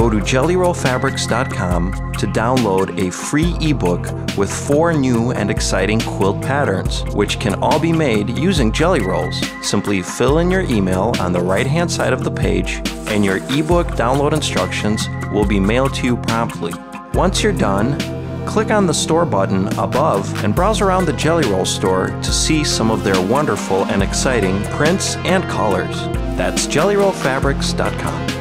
Go to jellyrollfabrics.com to download a free ebook with 4 new and exciting quilt patterns, which can all be made using jelly rolls. Simply fill in your email on the right-hand side of the page, and your ebook download instructions will be mailed to you promptly. Once you're done, click on the store button above and browse around the Jelly Roll store to see some of their wonderful and exciting prints and colors. That's jellyrollfabrics.com.